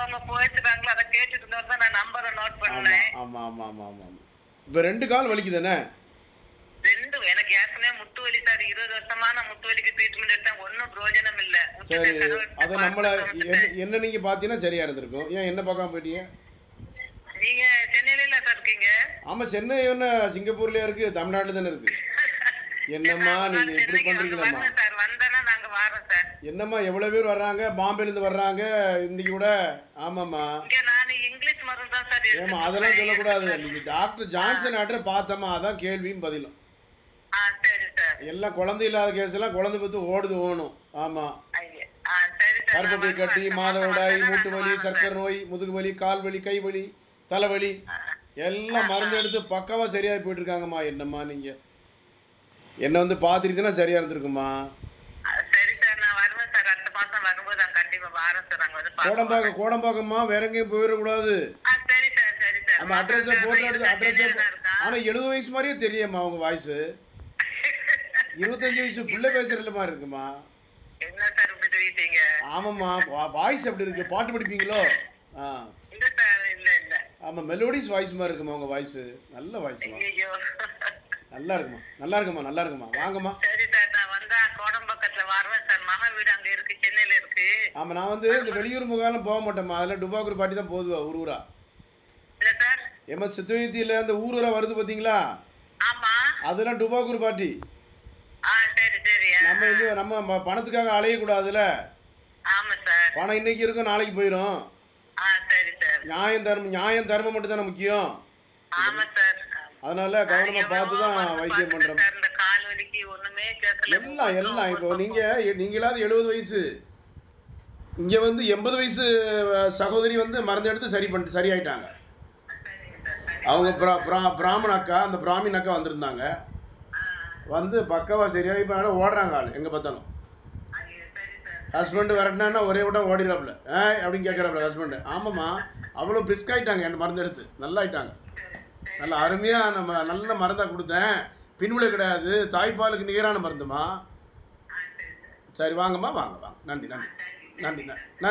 அவங்க போயிடுறாங்களோ அதை கேட்டுட்டு தான் நான் நம்பரை நோட் பண்ணேன். ஆமாம் ஆமாம் ஆமாம் ஆமாம். இப்போ 2 கால் வலிக்குதானே? எனக்கு ஏற்கனவே முட்டு வலி சார். 20 வருஷமா நான் முட்டு வலிக்கு ட்ரீட்மெண்ட் எடுத்தேன். ஒன்றும் பிரயோஜனம் இல்லை. சரி, அதை நம்மளை என்ன நீங்கள் பார்த்தீங்கன்னா சரியாக இருந்திருக்கும். ஏன் என்ன பார்க்காம போயிட்டீங்க? நீங்க சென்னையில சார் இருக்கீங்க? ஆமாம், சென்னை என்ன சிங்கப்பூர்லேயே இருக்குது, தமிழ்நாட்டில் தானே இருக்குது. என்னம்மா நீங்கள் இப்படி பண்ணுறீங்களாம்மா? சார் வந்தேன்னா நாங்க வரோம் சார். என்னம்மா எவ்வளோ பேர் வர்றாங்க, பாம்பேலேருந்து வர்றாங்க இன்னைக்கு கூட. ஆமாம்மா. நான் இங்கிலீஷ் மருந்து தான் சார். ஏம்மா அதெல்லாம் சொல்லக்கூடாது. நீங்கள் டாக்டர் ஜான்சன் ஆட்ரை பார்த்தம்மா, அதான் கேள்வியும் பதிலும். சரி சார். எல்லாம் குழந்தை இல்லாத கேஸ் எல்லாம் குழந்தை பற்றி ஓடுது ஓணும். ஆமாம், கருப்பப்பை கட்டி, மாதவிடாய், மூட்டு வலி, சர்க்கரை நோய், முதுகு வலி, கால் வலி, கை வலி, தலைவலி எல்லாம் மருந்து எடுத்து பக்காவாக சரியாக போயிட்டுருக்காங்கம்மா. என்னம்மா நீங்கள் என்னை வந்து பார்த்துருந்தீங்கன்னா சரியாக இருந்திருக்குமா? சரி சார், நான் வருவேன் சார். அடுத்த மாதம் வரும்போது நான் கண்டிப்பாக வரேன் சார். அங்கே வந்து கோடம்பாக்கம்மா, வேற எங்கேயும் போயிடக்கூடாது. சரி சார், சரி சார். அந்த அட்ரஸை போட்டு எடுத்து அட்ரஸை. ஆனால் 70 வயசு மாதிரியே தெரியும்மா உங்கள் வாய்ஸு. 25 வயசு பிள்ளை பேசுகிறதுலமா இருக்குமா? என்ன சார் இப்படி சொல்லிட்டீங்க? ஆமாம்மா, வாய்ஸ் அப்படி இருக்கு. பாட்டு படிப்பீங்களோ? இல்லை சார், இல்லை இல்லை. ஆமாம், மெலோடிஸ் வாய்ஸ் மாதிரி இருக்குமா உங்கள் வாய்ஸு. நல்ல வாய்ஸ்மா, நல்லா இருக்குமா, நல்லா இருக்குமா, நல்லா இருக்குமா. வாங்கம்மா. சரி சார், நான் வந்தா கோடம்பாக்கத்தில் வருவேன் சார். மகா வீடு அங்கே இருக்கு, சென்னையில் இருக்கு. ஆமாம், நான் வந்து இந்த வெளியூர் முகாலம் போக மாட்டேம்மா. அதெல்லாம் டுபாக்கூர் பாட்டி தான் போதுவா ஊரா. இல்லை சார். ஏமா சித்துவயத்தியில் அந்த ஊரா வருது பார்த்தீங்களா? ஆமாம், அதெல்லாம் டுபாக்கூர் பாட்டி. சரி சரி. நம்ம பணத்துக்காக அலையக்கூடாதுல. ஆமாம் சார். பணம் இன்னைக்கு இருக்கும், நாளைக்கு போயிடும். சரி சார். நியாயம் தர்மம் மட்டும் தானே முக்கியம். ஆமாம் சார். அதனால கவனமா பார்த்து தான் வைத்தியம் பண்றோம். இந்த கால் வலிக்கு ஒண்ணுமே கேட்கல. எல்லாம் இப்போ நீங்களாவது 70 வயசு, இங்க வந்து 80 வயசு சகோதரி வந்து மருந்து எடுத்து சரியாயிட்டாங்க. அவங்க பிராமண அக்கா, அந்த பிராமின் அக்கா வந்திருந்தாங்க. வந்து பக்கவா சரியாகி இப்போ ஓடுறாங்க. ஆள் எங்கே பார்த்தாலும். ஹஸ்பண்டு வரட்டினா ஒரே விடம் ஓடிடுறாப்புல. அப்படின்னு கேட்குறாப்புல ஹஸ்பண்டு. ஆமாம்மா, அவ்வளோ பிரிஸ்க் ஆகிட்டாங்க. என் மருந்து எடுத்து நல்லா ஆயிட்டாங்க. நல்லா அருமையாக நல்ல மருந்தாக கொடுத்தேன். பின்விளை கிடையாது, தாய்ப்பாலுக்கு நிகரான மருந்துமா. சரி வாங்கம்மா, வாங்க வாங்க. நன்றி நன்றி நன்றி நன்றி.